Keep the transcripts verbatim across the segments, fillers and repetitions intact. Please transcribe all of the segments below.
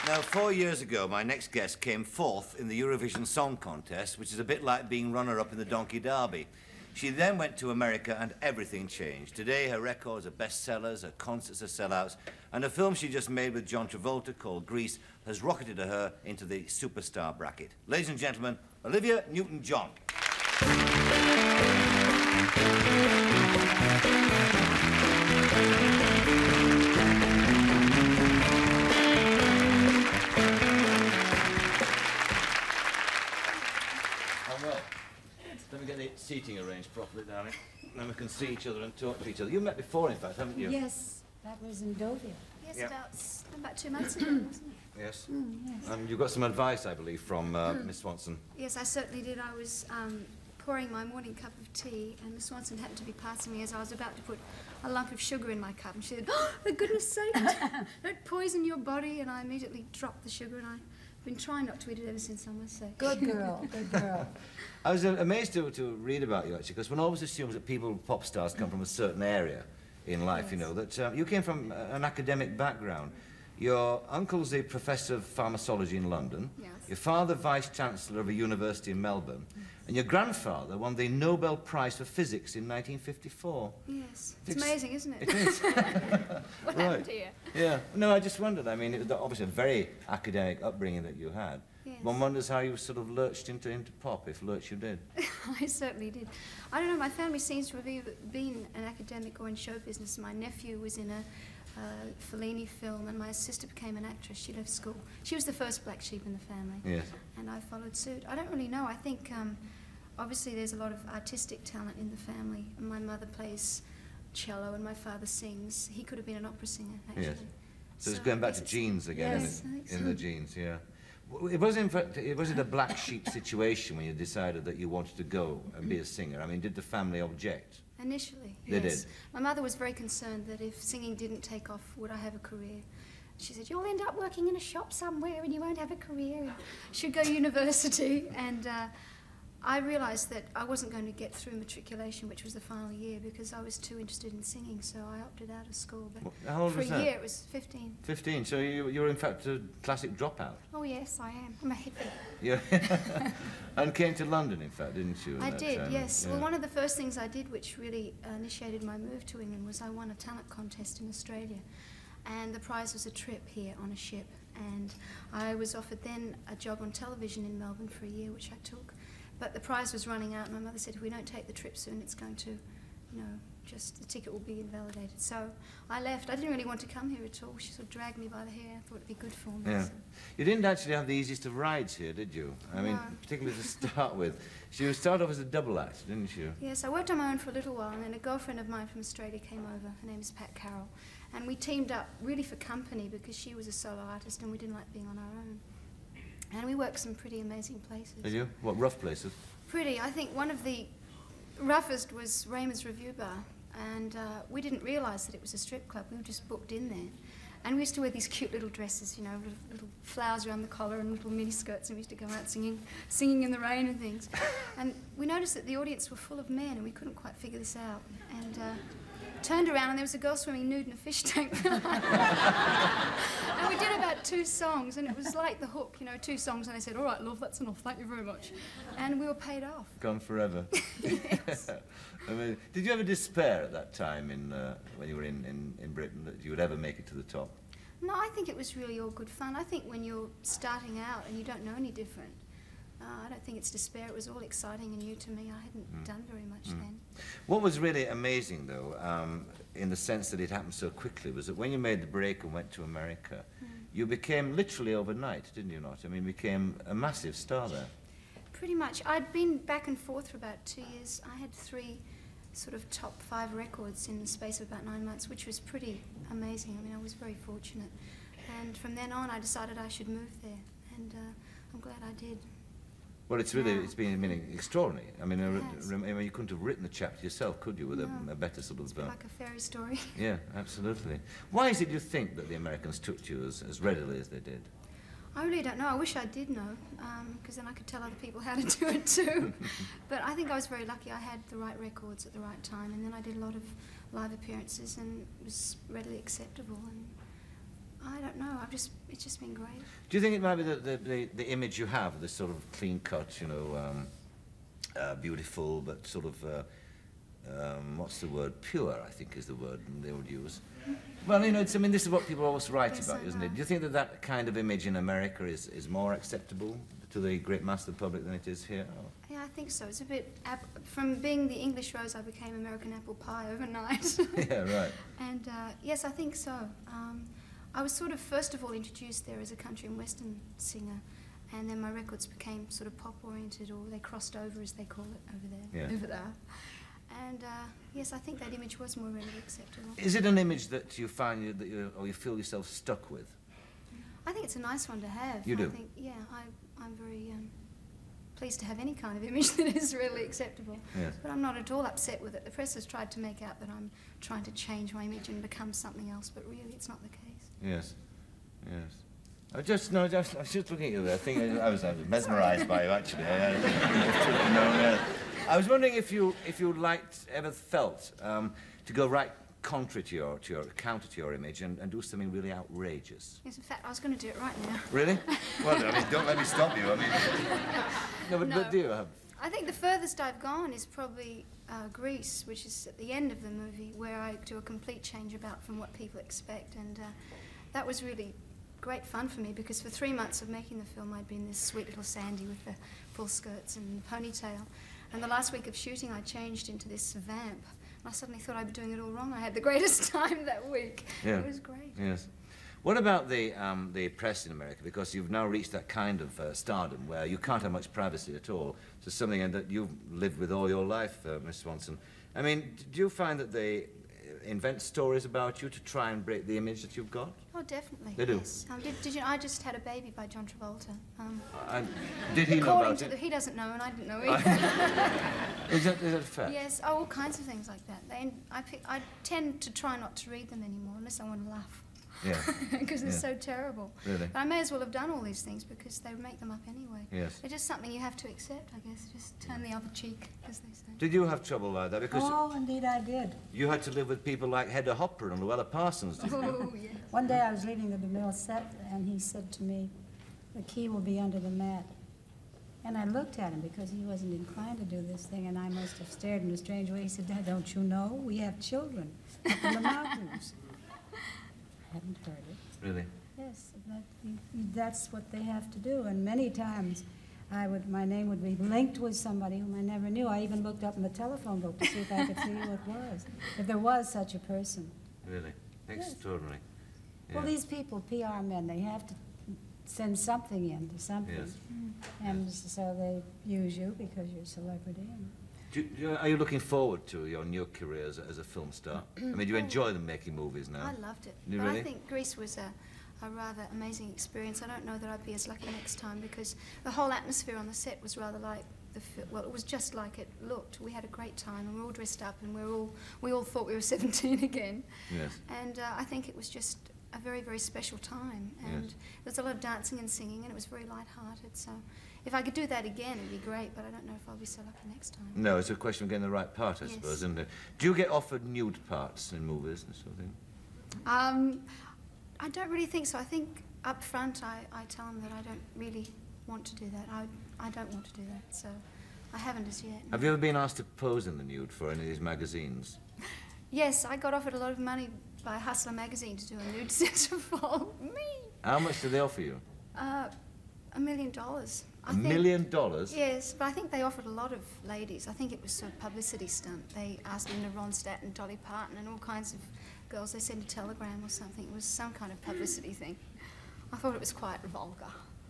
Now, four years ago, my next guest came fourth in the Eurovision Song Contest, which is a bit like being runner-up in the Donkey Derby. She then went to America and everything changed. Today, her records are bestsellers, her concerts are sellouts, and a film she just made with John Travolta called Grease has rocketed her into the superstar bracket. Ladies and gentlemen, Olivia Newton-John. Let me get the seating arranged properly, darling. Then we can see each other and talk to each other. You met before, in fact, haven't you? Yes, that was in Deauville. Yes, yeah. about, about two months ago, wasn't it? Yes. Mm, yes. And you got some advice, I believe, from uh, Miss Swanson. Yes, I certainly did. I was um, pouring my morning cup of tea, and Miss Swanson happened to be passing me as I was about to put a lump of sugar in my cup. And she said, "Oh, for goodness sake, don't poison your body." And I immediately dropped the sugar, and I've been trying not to eat it ever since, I must say. Good girl, good girl. I was uh, amazed to, to read about you, actually, because one always assumes that people, pop stars, come from a certain area in life, yes. You know, that uh, you came from uh, an academic background. Your uncle's a professor of pharmacology in London. Yes. Your father, vice-chancellor of a university in Melbourne. Mm. And your grandfather won the Nobel Prize for Physics in nineteen fifty-four. Yes. It's, it's amazing, isn't it? It is. What right. happened to you? Yeah. No, I just wondered. I mean, it was obviously a very academic upbringing that you had. Yes. One wonders how you sort of lurched into, into pop, if lurch you did. I certainly did. I don't know, my family seems to have either been an academic or in show business. My nephew was in a uh, Fellini film, and my sister became an actress. She left school. She was the first black sheep in the family. Yes. And I followed suit. I don't really know. I think, um, obviously, there's a lot of artistic talent in the family. And my mother plays cello, and my father sings. He could have been an opera singer, actually. Yes. So, So it's going back I to guess genes again, yes, in, I it, think in so. the genes, yeah. W- It was, in fact, it was it a black sheep situation when you decided that you wanted to go and be a singer? I mean, did the family object? Initially, They yes. did. My mother was very concerned that if singing didn't take off, would I have a career? She said, "You'll end up working in a shop somewhere and you won't have a career. You should go to university." And uh, I realised that I wasn't going to get through matriculation, which was the final year, because I was too interested in singing, so I opted out of school. But Well, how old for was a that? year, it was fifteen. fifteen, so you, you were in fact a classic dropout. Oh, yes, I am. I'm a hippie. Yeah. And came to London, in fact, didn't you? at I that did, time? yes. Yeah. Well, one of the first things I did, which really uh, initiated my move to England, was I won a talent contest in Australia. And the prize was a trip here on a ship. And I was offered then a job on television in Melbourne for a year, which I took. But the prize was running out, and my mother said, "If we don't take the trip soon, it's going to, you know, just the ticket will be invalidated." So I left. I didn't really want to come here at all. She sort of dragged me by the hair. I thought it'd be good for me. Yeah. So. You didn't actually have the easiest of rides here, did you? I mean, No. particularly to start with. You started off as a double act, didn't you? Yes, I worked on my own for a little while, and then a girlfriend of mine from Australia came over. Her name is Pat Carroll. And we teamed up really for company because she was a solo artist and we didn't like being on our own. And we worked some pretty amazing places. Did you? What, rough places? Pretty. I think one of the roughest was Raymond's Review Bar. And uh, we didn't realise that it was a strip club. We were just booked in there. And we used to wear these cute little dresses, you know, little, little flowers around the collar and little mini skirts, and we used to go out singing, singing in the rain and things. And we noticed that the audience were full of men, and we couldn't quite figure this out. And uh, turned around, and there was a girl swimming nude in a fish tank. And we did about two songs, and it was like The Hook, you know, two songs, and I said, "All right, love, that's enough, thank you very much." And we were paid off. Gone forever. Yes. I mean, did you ever despair at that time in, uh, when you were in, in, in Britain that you would ever make it to the top? No, I think it was really all good fun. I think when you're starting out and you don't know any different, uh, I don't think it's despair. It was all exciting and new to me. I hadn't mm. done very much mm. then. What was really amazing, though, um, in the sense that it happened so quickly, was that when you made the break and went to America, mm. you became literally overnight, didn't you not? I mean, became a massive star there. Pretty much. I'd been back and forth for about two years. I had three sort of top five records in the space of about nine months, which was pretty amazing. I mean, I was very fortunate. And from then on, I decided I should move there, and uh, I'm glad I did. Well, it's really, Yeah. it's been, I mean, extraordinary. I mean, I, Yes. I mean, you couldn't have written the chapter yourself, could you, with No. a, a better sort of... It's Uh, like a fairy story. yeah, absolutely. Why is it you think that the Americans took to you as, as readily as they did? I really don't know. I wish I did know, because um, then I could tell other people how to do it too. But I think I was very lucky. I had the right records at the right time, and then I did a lot of live appearances, and it was readily acceptable. And I don't know. I've just, it's just been great. Do you think it might be the, the, the, the image you have, this sort of clean cut, you know, um, uh, beautiful, but sort of, uh, um, what's the word? Pure, I think is the word they would use. Well, you know, it's, I mean, this is what people always write Yes, about, I isn't know. it? Do you think that that kind of image in America is, is more acceptable to the great mass of the public than it is here? Oh. Yeah, I think so. It's a bit, ap from being the English rose, I became American apple pie overnight. Yeah, right. And uh, yes, I think so. Um, I was sort of first of all introduced there as a country and western singer, and then my records became sort of pop oriented, or they crossed over as they call it over there. Yeah. Over there. And uh, yes, I think that image was more readily acceptable. Is it an image that you find you, that you, or you feel yourself stuck with? I think it's a nice one to have. You do? I think, yeah, I, I'm very um, pleased to have any kind of image that is readily acceptable. Yes. But I'm not at all upset with it. The press has tried to make out that I'm trying to change my image and become something else, but really it's not the case. Yes, yes. I just, no, just, I was just looking at you there. I think I, I was, I was mesmerised by you, actually. I, I, no, no. I was wondering if you, if you liked, ever felt um, to go right contrary to your, to your, counter to your image and, and do something really outrageous. Yes, in fact, I was going to do it right now. Really? Well, I mean, don't let me stop you. I mean, no, but, No. but do you have? I think the furthest I've gone is probably uh, Greece, which is at the end of the movie, where I do a complete change about from what people expect, and uh, that was really great fun for me, because for three months of making the film I'd been this sweet little Sandy with the full skirts and the ponytail, and the last week of shooting I changed into this vamp. I suddenly thought I'd be doing it all wrong. I had the greatest time that week. Yeah. It was great. Yes. What about the, um, the press in America? Because you've now reached that kind of uh, stardom where you can't have much privacy at all. So something that you've lived with all your life, uh, Miss Swanson. I mean, do you find that they invent stories about you to try and break the image that you've got? Oh, definitely. They do? Yes. Um, did, did you? I just had a baby by John Travolta. Um, And did he know according about to it? the, he doesn't know, and I didn't know either. Is that, is that fair? Yes, oh, all kinds of things like that. They, I, pick, I tend to try not to read them anymore unless I want to laugh. Yeah. Because they're Yeah. so terrible. Really? But I may as well have done all these things because they make them up anyway. Yes. They're just something you have to accept, I guess. Just turn the other cheek, as they say. Did you have trouble like that? Because Oh, indeed I did. you had to live with people like Hedda Hopper and Luella Parsons, didn't you? Oh, yes. One day I was leaving the DeMille set, and he said to me, "The key will be under the mat." And I looked at him because he wasn't inclined to do this thing, and I must have stared in a strange way. He said, "Dad, don't you know? We have children up in the mountains." I hadn't heard it. Really? Yes, that, that's what they have to do. And many times, I would, my name would be linked with somebody whom I never knew. I even looked up in the telephone book to see if I could see who it was, if there was such a person. Really? Yes. Extraordinary. Well, Yeah. these people, P R men, they have to send something in to something. Yes. And so they use you because you're a celebrity. And Do you, do you- are you looking forward to your new career as a, as a film star? I mean, do you enjoy them making movies now? I loved it. You but really? I think Greece was a, a rather amazing experience. I don't know that I'd be as lucky next time because the whole atmosphere on the set was rather like the fi- well, it was just like it looked. We had a great time and we were all dressed up and we were all we all thought we were seventeen again. Yes. And uh, I think it was just a very very special time. And Yes. there was a lot of dancing and singing and it was very light-hearted. So if I could do that again, it'd be great. But I don't know if I'll be so lucky next time. No, it's a question of getting the right part, I Yes. suppose, isn't it? Do you get offered nude parts in movies and sort of thing? Um, I don't really think so. I think up front I, I tell them that I don't really want to do that. I, I don't want to do that, so I haven't as yet. Have you ever been asked to pose in the nude for any of these magazines? Yes, I got offered a lot of money by Hustler magazine to do a nude centrefold. Me! How much do they offer you? Uh, a million dollars. I A think- million dollars? Yes, but I think they offered a lot of ladies. I think it was sort of publicity stunt. They asked Linda Ronstadt and Dolly Parton and all kinds of girls. They sent a telegram or something. It was some kind of publicity thing. I thought it was quite vulgar.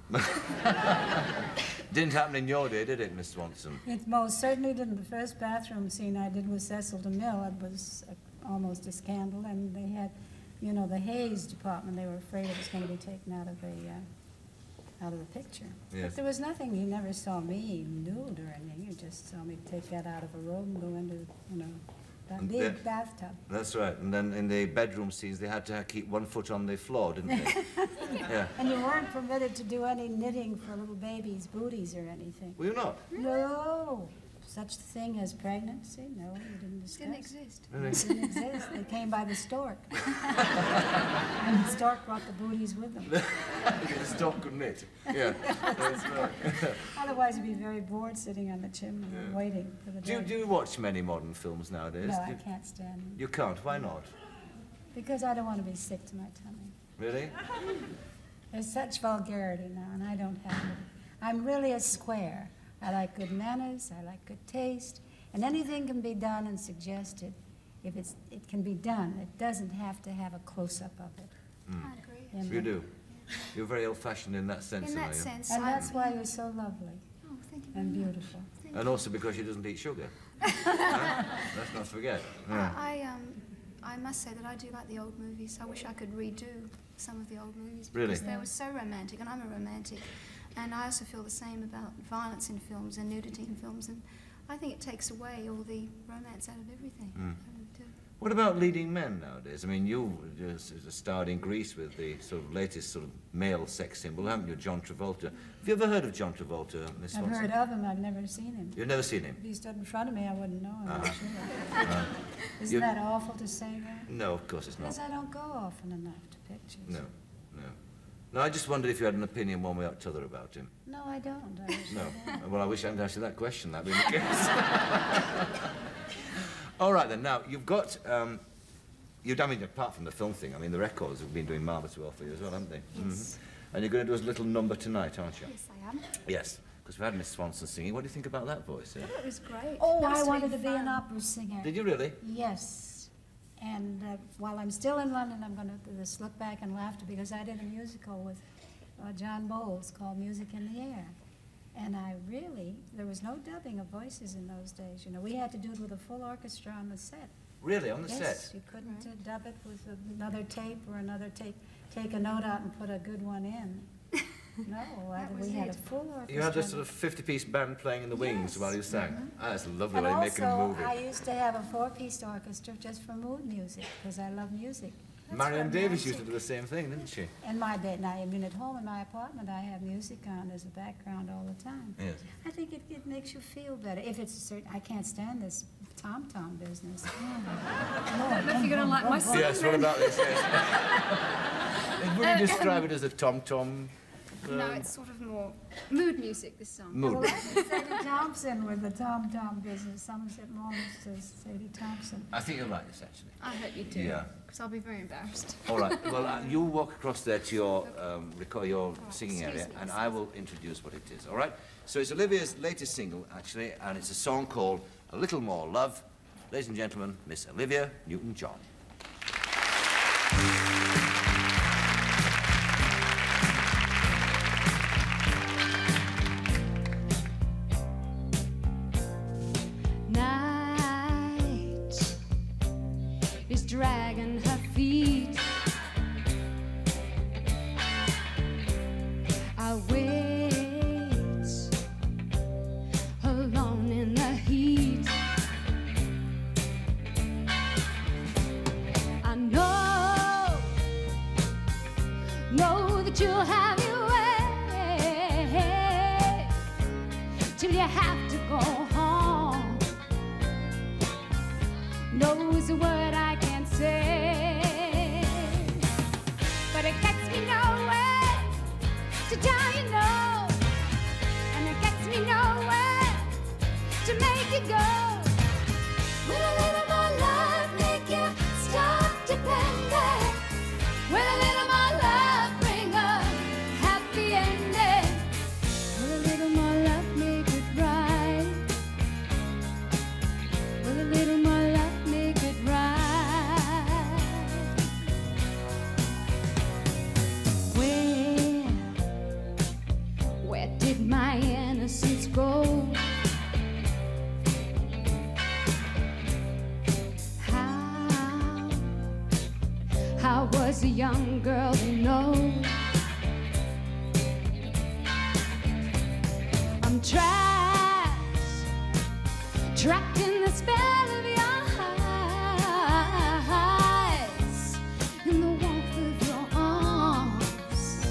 Didn't happen in your day, did it, Miss Swanson? it most certainly didn't. The first bathroom scene I did with Cecil DeMille, it was a, almost a scandal, and they had, you know, the Hayes department. They were afraid it was going to be taken out of the uh, out of the picture. Yes. But there was nothing. You never saw me nude or anything. You just saw me take that out of a robe and go into, you know, that And big then- bathtub. That's right. And then in the bedroom scenes, they had to keep one foot on the floor, didn't they? Yeah. And you weren't permitted to do any knitting for little babies' booties or anything. Were you not? No. such thing as pregnancy. No, we didn't discuss. Didn't exist. It didn't exist. They came by the stork. And the stork brought the booties with them. The stork couldn't eat. Yeah, that's right. Otherwise, you'd be very bored sitting on the chimney Yeah. waiting for the Do you, day. do you watch many modern films nowadays? No, Do I you, can't stand them. you can't. Why not? Because I don't want to be sick to my tummy. Really? There's such vulgarity now, and I don't have it. I'm really a square. I like good manners, I like good taste, and anything can be done and suggested if it's, it can be done. It doesn't have to have a close-up of it. I agree. you know? You do. You're very old-fashioned in that sense, In are that you? sense, And I'm- that's why you're so lovely Oh, thank you very and much. beautiful. Thank And you. also because she doesn't eat sugar. Huh? Let's not forget. Yeah. I, I, um, I must say that I do like the old movies. I wish I could redo some of the old movies Really? because they Yeah. were so romantic, and I'm a romantic. And I also feel the same about violence in films and nudity in films, and I think it takes away all the romance out of everything. Mm. I really do. What about leading men nowadays? I mean, you just starred in Greece with the sort of latest sort of male sex symbol, haven't you, John Travolta? Have you ever heard of John Travolta, Miss I've Swanson? heard of him, I've never seen him. You've never seen him? If he stood in front of me, I wouldn't know him, I'm Uh-huh. sure. Uh, Isn't you- that awful to say that? No, of course it's not. Because I don't go often enough to pictures. No, no. No, I just wondered if you had an opinion one way or t'other about him. No, I don't. I wish No. I had. Well, I wish I hadn't asked you that question, that being the case. All right, then. Now, you've got... Um, you've done, I mean, apart from the film thing, I mean, the records have been doing marvellous well for you as well, haven't they? Yes. Mhm. And you're going to do us a little number tonight, aren't you? Yes, I am. Yes, because we've had Miss Swanson singing. What do you think about that voice? Yeah? I thought it was great. Oh, That was I really wanted to be an fun. opera singer. Did you really? Yes. And uh, while I'm still in London, I'm going to do this Look Back and Laughter because I did a musical with uh, John Bowles called Music in the Air. And I really, there was no dubbing of voices in those days. You know, we had to do it with a full orchestra on the set. Really, on the Yes, set? you couldn't Right. uh, dub it with another tape or another tape, take a note out and put a good one in. No, I, That was we had a it. full orchestra. You had this sort of fifty-piece band playing in the wings Yes. while you sang. Mm-hmm. Ah, that's a lovely And way of making a also, movie. I used to have a four-piece orchestra just for mood music, because I love music. Marion Davis used to romantic. do the same thing, didn't she? In my day, now, I mean, at home in my apartment, I have music on as a background all the time. Yes. I think it, it makes you feel better. If it's a certain, I can't stand this tom-tom business. I don't know if you're going to like my song. Yes, what about this? Yes. Would you describe it as a tom-tom? No, um, it's sort of more mood music, this song. mood? Well, that's Sadie Thompson with the tom-tom business. Somerset Maugham says Sadie Thompson. I think you'll like this, actually. I hope you do. Yeah. Because I'll be very embarrassed. All right. Well, uh, you walk across there to your um, record, your singing excuse area, me, and excuse I will introduce what it is. All right. So it's Olivia's latest single, actually, and it's a song called "A Little More Love." Ladies and gentlemen, Miss Olivia Newton-John. Night is dragging her feet. I wait alone in the heat. I know, know that you'll have your way till you have to go home. Knows a word I can't say, but it gets me nowhere to tell you no, and it gets me nowhere to make you go. Will a little more love make you stop depending? Will a little more love bring a happy ending? Will a little more love make it right? Will a little more love make it right? Where, where did my innocence go? How, how was a young girl to know? I'm trapped, trapped in the spell of your eyes, in the warmth of your arms,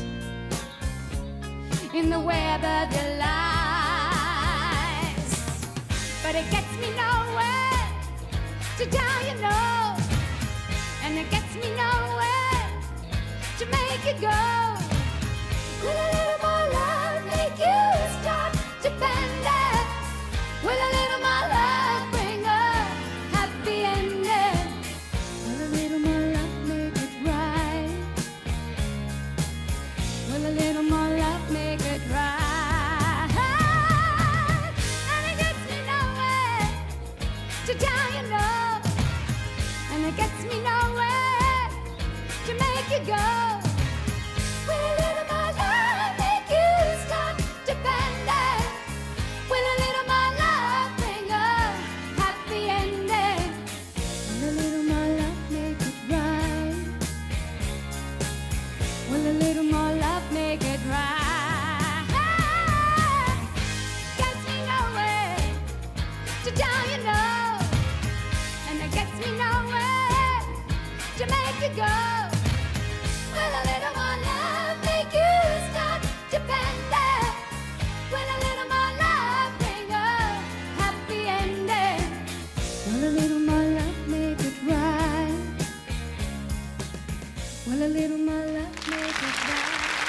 in the web of your lies. But but it gets me nowhere to tell you no, and it gets me nowhere to make you go. Will a little more love make you stop dependent? Will a little more love bring a happy ending? Will a little more love make it right? Will a little more love make it right? And it gets me nowhere to tell you no, and it gets me nowhere to make you go. Will a little more love make you stop dependent? Will a little more love bring a happy ending? Will a little more love make it right? Will a little more love make it right? Gets me nowhere to tell you no, and it gets me nowhere to make you go. Will a little more love make you stop dependent? Will a little more love bring a happy ending? Will a little more love make it right? Will a little more love make it right?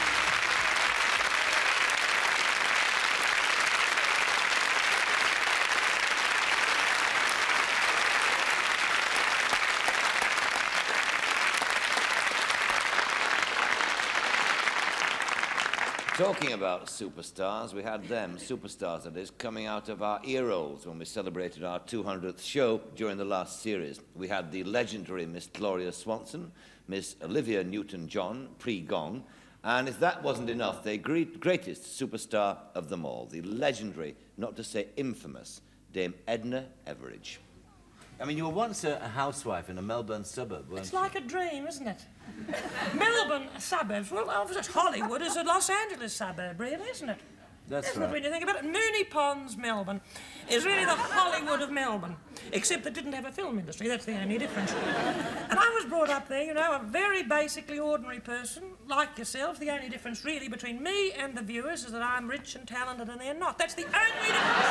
Talking about superstars, we had them, superstars that is, coming out of our ear rolls when we celebrated our two hundredth show during the last series. We had the legendary Miss Gloria Swanson, Miss Olivia Newton-John, pre-Gong, and if that wasn't enough, the great, greatest superstar of them all, the legendary, not to say infamous, Dame Edna Everage. I mean, you were once a, a housewife in a Melbourne suburb, weren't It's you? like a dream, isn't it? Melbourne suburbs, well, opposite Hollywood is a Los Angeles suburb, really, isn't it? That's isn't right. it, when you think about it? Moonee Ponds, Melbourne, is really the Hollywood of Melbourne, except it didn't have a film industry. That's the only difference. And I was brought up there, you know, a very basically ordinary person, like yourself. The only difference really between me and the viewers is that I'm rich and talented and they're not. That's the only difference.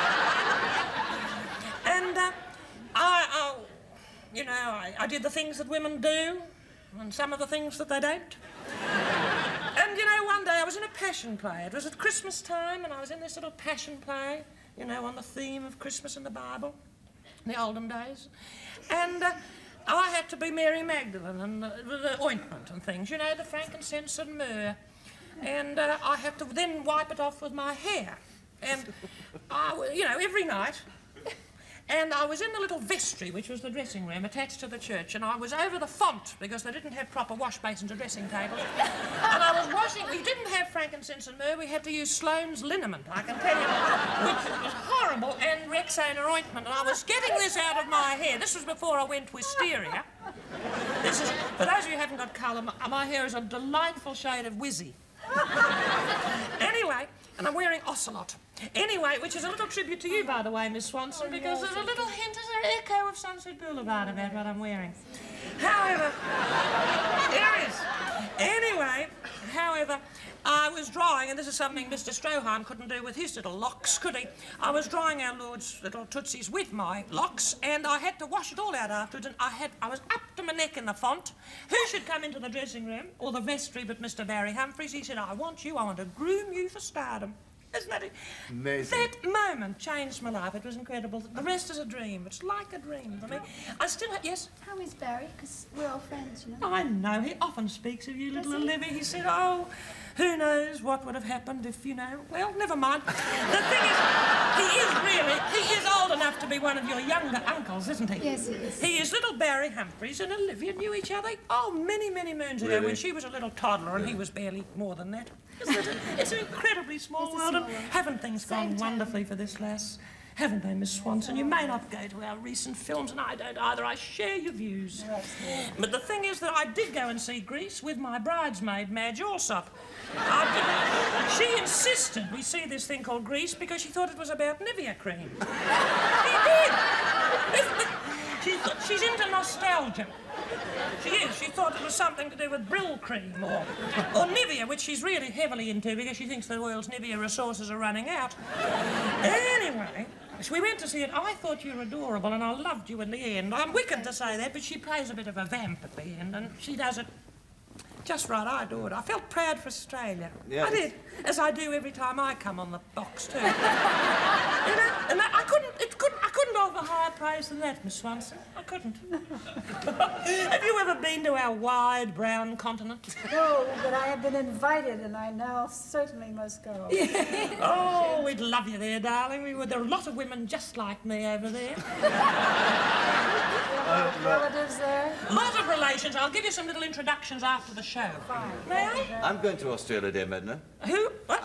And uh, I, I, you know, I, I did the things that women do, and some of the things that they don't. And, you know, one day I was in a passion play. It was at Christmas time, and I was in this little passion play, you know, on the theme of Christmas in the Bible, in the olden days. And uh, I had to be Mary Magdalene, and uh, the ointment and things, you know, the frankincense and myrrh. And uh, I had to then wipe it off with my hair. And, I, you know, every night. And I was in the little vestry, which was the dressing room attached to the church, and I was over the font because they didn't have proper wash basins or dressing tables. And I was washing. We didn't have frankincense and myrrh. We had to use Sloane's liniment, I can tell you, which was horrible, and Rexona ointment. And I was getting this out of my hair. This was before I went wisteria. This is, for those of you who haven't got colour, my, my hair is a delightful shade of whizzy. Anyway, and I'm wearing ocelot. Anyway, which is a little tribute to you, by the way, Miss Swanson, because there's a little hint, there's an echo of Sunset Boulevard about what I'm wearing. However, there is. Anyway, however, I was drawing, and this is something Mister Stroheim couldn't do with his little locks, could he? I was drawing our Lord's little tootsies with my locks, and I had to wash it all out afterwards, and I had, I was up to my neck in the font. Who should come into the dressing room, or the vestry, but Mister Barry Humphries? He said, I want you, I want to groom you for stardom. Isn't that it? Amazing. That moment changed my life. It was incredible. The rest is a dream. It's like a dream for me. I still have... Yes? How is Barry? Because we're all friends, you know. I know. He often speaks of you, little Does he? Olivia. He said, oh, who knows what would have happened if, you know... Well, never mind. The thing is, he is really... He is old enough to be one of your younger uncles, isn't he? Yes, he is. He is little Barry Humphries, and Olivia knew each other, oh, many, many moons ago, Really? when she was a little toddler and he was barely more than that. Isn't it? It's an incredibly small It's a world, small and world. haven't things Same gone time. wonderfully for this lass? Haven't they, Miss Swanson? You may not go to our recent films, and I don't either. I share your views. But the thing is that I did go and see Grease with my bridesmaid, Madge Alsop. I did. She insisted we see this thing called Grease because she thought it was about Nivea cream. He did. She th- she's into nostalgia. She is. She thought it was something to do with Brill cream or, or Nivea, which she's really heavily into because she thinks the world's Nivea resources are running out. Anyway, So we went to see it. I thought you were adorable and I loved you in the end. I'm wicked to say that, but she plays a bit of a vamp at the end and she does it just right. I adored it. I felt proud for Australia. Yeah, I did, as I do every time I come on the box too. You know, and that, I couldn't, it couldn't, I couldn't offer higher praise than that, Miss Swanson. I couldn't. Have you ever been to our wide brown continent? No, but I have been invited, and I now certainly must go. Oh, we'd love you there, darling. We would. There are a lot of women just like me over there. Uh, relatives there? A lot of relations. I'll give you some little introductions after the show. Fine. May I? I'm going to Australia, dear Edna. Who? What?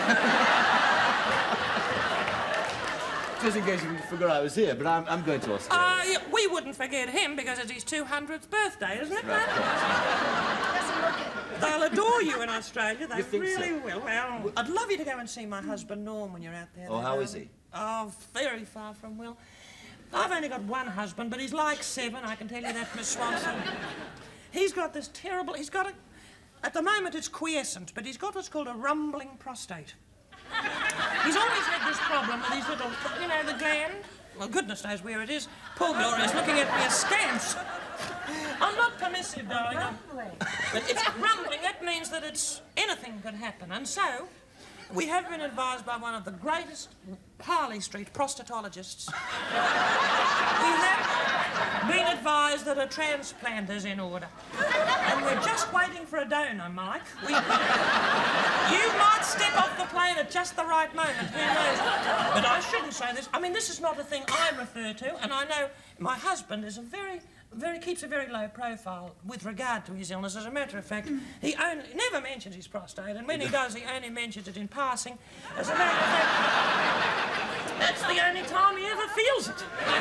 Just in case you forgot I was here, but I'm, I'm going to Australia. Uh, yeah, we wouldn't forget him because it's his two hundredth birthday, isn't it, Right, mate? They'll adore you in Australia. They You think really so? will. Well, I'd love you to go and see my husband Norm when you're out there. Oh, there, how is darling. he? Oh, very far from well. I've only got one husband, but he's like seven, I can tell you that, Miss Swanson. He's got this terrible... He's got a... At the moment, it's quiescent, but he's got what's called a rumbling prostate. He's always had this problem with his little... You know, the gland? Well, goodness knows where it is. Poor Gloria's looking at me askance. I'm not permissive, darling. I'm- Rumbling. But it's rumbling. That means that it's... Anything could happen. And so... We have been advised by one of the greatest Harley Street prostatologists. We have been advised that a transplant is in order. And we're just waiting for a donor, Mike. We... You might step off the plane at just the right moment, who knows? But I shouldn't say this. I mean, this is not a thing I refer to, and I know my husband is a very... Very, keeps a very low profile with regard to his illness. As a matter of fact, he only, never mentions his prostate, and when he does, he only mentions it in passing. As a matter of fact, that's the only time he ever feels it. I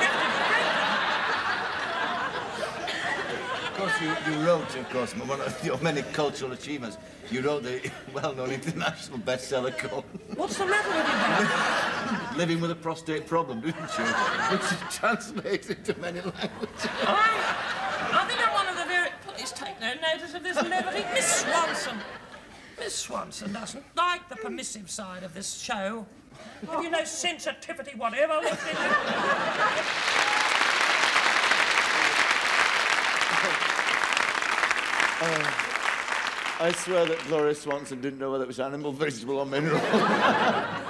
have to Of course, you, you wrote, of course, one of your many cultural achievements. You wrote the well-known international bestseller called... What's the matter with you, Dad? Living with a Prostate Problem, didn't you? Which is translated to many languages. I, I think I'm one of the very... Please take no notice of this levity. Miss Swanson. Miss Swanson doesn't like the permissive side of this show. Have you no sensitivity whatever left in you? I swear that Gloria Swanson didn't know whether it was animal, vegetable or mineral.